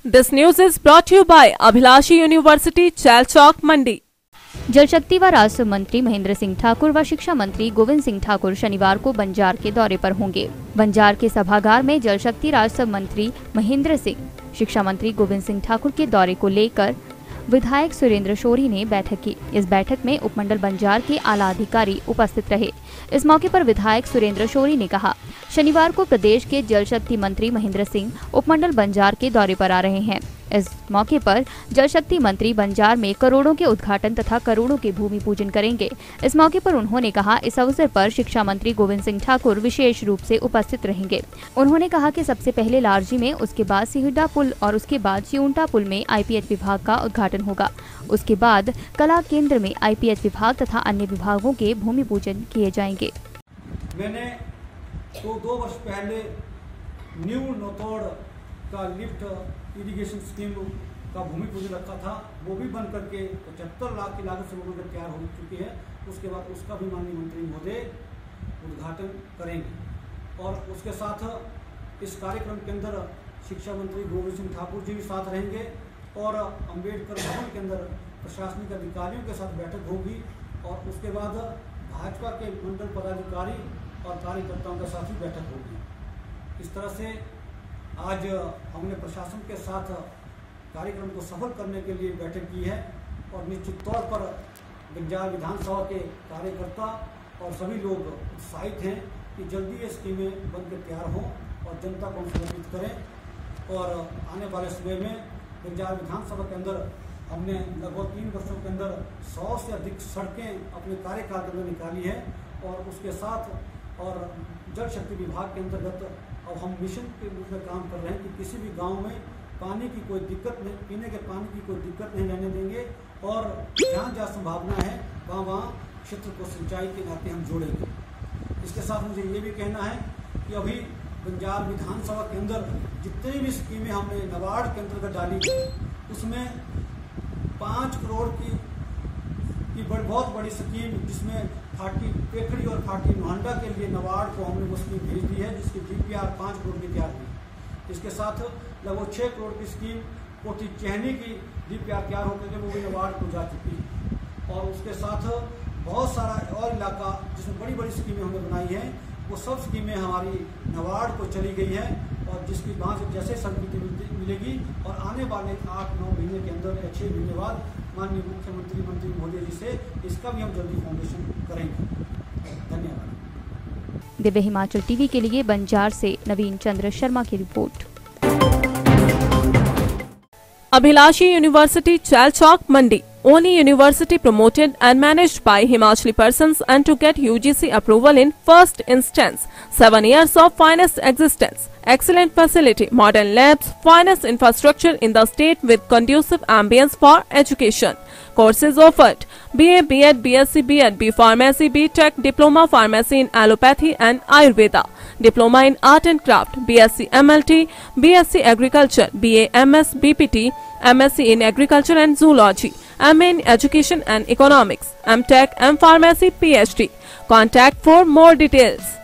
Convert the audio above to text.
This news is brought to you by Abhilashi University, Chalchok, Mandi. जल शक्ति व राजस्व मंत्री महेंद्र सिंह ठाकुर व शिक्षा मंत्री गोविंद सिंह ठाकुर शनिवार को बंजार के दौरे पर होंगे। बंजार के सभागार में जल शक्ति राजस्व मंत्री महेंद्र सिंह, शिक्षा मंत्री गोविंद सिंह ठाकुर के दौरे को लेकर विधायक सुरेंद्र शौरी ने बैठक की। इस बैठक में उपमंडल बंजार के आला अधिकारी उपस्थित रहे। इस मौके पर विधायक सुरेंद्र शौरी ने कहा, शनिवार को प्रदेश के जल शक्ति मंत्री महेंद्र सिंह उपमंडल बंजार के दौरे पर आ रहे हैं। इस मौके पर जल शक्ति मंत्री बंजार में करोड़ों के उद्घाटन तथा करोड़ों के भूमि पूजन करेंगे। इस मौके पर उन्होंने कहा, इस अवसर पर शिक्षा मंत्री गोविंद सिंह ठाकुर विशेष रूप से उपस्थित रहेंगे। उन्होंने कहा कि सबसे पहले लारजी में, उसके बाद सिहुडा पुल और उसके बाद चिउंटा पुल में IPH विभाग का उद्घाटन होगा। उसके बाद कला केंद्र में IPH विभाग तथा अन्य विभागों के भूमि पूजन किए जाएंगे। मैंने 2 वर्ष पहले न्यू नौतौड़ का लिफ्ट इरिगेशन स्कीम का भूमि पूजन रखा था, वो भी बन करके 75 लाख की लागत से वो तैयार हो चुकी है। उसके बाद उसका भी माननीय मंत्री महोदय उद्घाटन करेंगे और उसके साथ इस कार्यक्रम के अंदर शिक्षा मंत्री गोविंद सिंह ठाकुर जी भी साथ रहेंगे और अंबेडकर भवन के अंदर प्रशासनिक अधिकारियों के साथ बैठक होगी और उसके बाद भाजपा के मंडल पदाधिकारी और कार्यकर्ताओं के साथ ही बैठक होगी। इस तरह से आज हमने प्रशासन के साथ कार्यक्रम को सफल करने के लिए बैठक की है और निश्चित तौर पर बंजार विधानसभा के कार्यकर्ता और सभी लोग उत्साहित हैं कि जल्दी ये स्कीमें बनकर तैयार हों और जनता को समर्पित करें। और आने वाले समय में बंजार विधानसभा के अंदर हमने लगभग 3 वर्षों के अंदर 100 से अधिक सड़कें अपने कार्यकाल के अंदर निकाली है और उसके साथ और जल शक्ति विभाग के अंतर्गत अब हम मिशन के रूप में काम कर रहे हैं कि किसी भी गांव में पानी की कोई दिक्कत नहीं, पीने के पानी की कोई दिक्कत नहीं रहने देंगे और जहाँ जहाँ संभावना है वहाँ क्षेत्र को सिंचाई के नाते हम जोड़ेंगे। इसके साथ मुझे ये भी कहना है कि अभी बंजार विधानसभा के अंदर जितनी भी स्कीमें हमने नाबार्ड के अंतर्गत डाली उसमें 5 करोड़ की बहुत बड़ी स्कीम जिसमें फाटी पेखड़ी और फाटी मोहंडा के लिए नाबार्ड को हमने वो स्कीम भेज दी है, जिसकी DPR 5 करोड़ की तैयार हुई। इसके साथ लगभग 6 करोड़ की स्कीम कोठी चहनी की DPR तैयार होकर के वो भी नाबार्ड को जा चुकी है और उसके साथ बहुत सारा और इलाका जिसमें बड़ी बड़ी स्कीमें हमने बनाई हैं वो सब स्कीमें हमारी नाबार्ड को चली गई है और जिसकी वहाँ से जैसे स्वीकृति मिलेगी और आने वाले 8-9 महीने के अंदर या 6 महीने बाद माननीय मुख्यमंत्री मंत्री महोदय जी से इसका भी हम जल्दी फाउंडेशन करेंगे। धन्यवाद। दिव्य हिमाचल टीवी के लिए बंजार से नवीन चंद्र शर्मा की report. Abhilashi University, Chalchok, Mandi. Only university promoted and managed by Himachali persons and to get UGC approval in first instance. 7 years of finest existence. Excellent facility, modern labs, finest infrastructure in the state with conducive ambience for education. Courses offered: BA, B.Ed, BSc, B.Ed, B Pharmacy, B.Tech, Diploma Pharmacy in Allopathy and Ayurveda. Diploma in Art and Craft, BSc MLT, BSc Agriculture, BA MS, BPT, MSc in Agriculture and Zoology, MA in Education and Economics, MTech, M Pharmacy, PhD. Contact for more details.